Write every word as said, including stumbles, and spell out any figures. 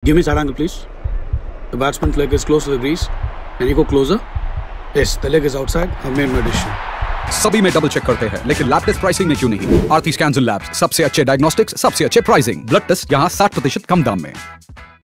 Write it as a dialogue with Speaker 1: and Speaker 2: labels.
Speaker 1: Give me side angle, please. The batsman's leg is close to the crease. Can you go closer? Yes, the leg is outside. I've made my decision.
Speaker 2: सभी में double check करते हैं, लेकिन lab test pricing में क्यों नहीं? आरती scans and labs, सबसे अच्छे डायग्नोस्टिक्स, सबसे अच्छे प्राइसिंग। ब्लड टेस्ट यहाँ साठ प्रतिशत कम दाम में।